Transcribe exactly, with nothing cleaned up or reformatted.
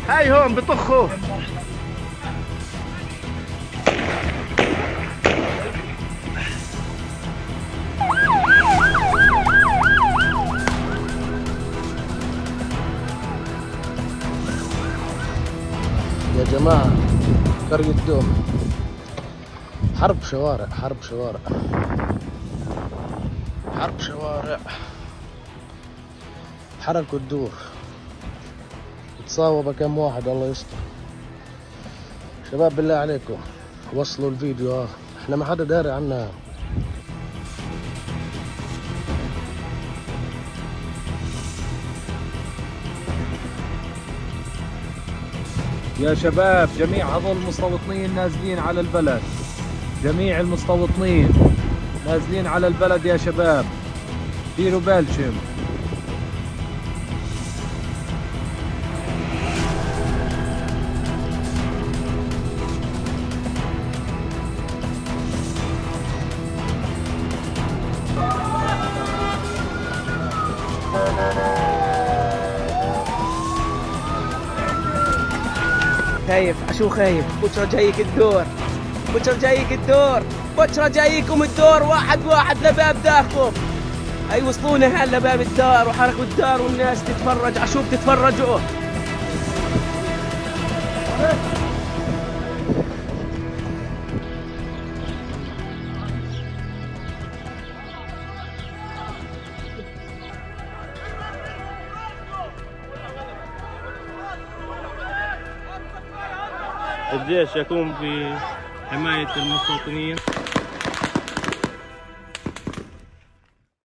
هاي هون بطخوا. يا جماعة قرية دوم، حرب شوارع، حرب شوارع، حرب شوارع، حركوا الدور، تصاوب كم واحد الله يستر. شباب بالله عليكم وصلوا الفيديو، ها احنا ما حدا داري عنها. يا شباب جميع هذول المستوطنين نازلين على البلد، جميع المستوطنين نازلين على البلد يا شباب، ديروا بالكم. خايف عشو خايف؟ بكره جايك الدور، بكره جايك الدور، بكره جايكم الدور واحد واحد لباب داركم. هيوصلونا هلا باب الدار وحركوا الدار والناس تتفرج. عشو بتتفرجوا؟ الجيش يقوم بحماية المستوطنين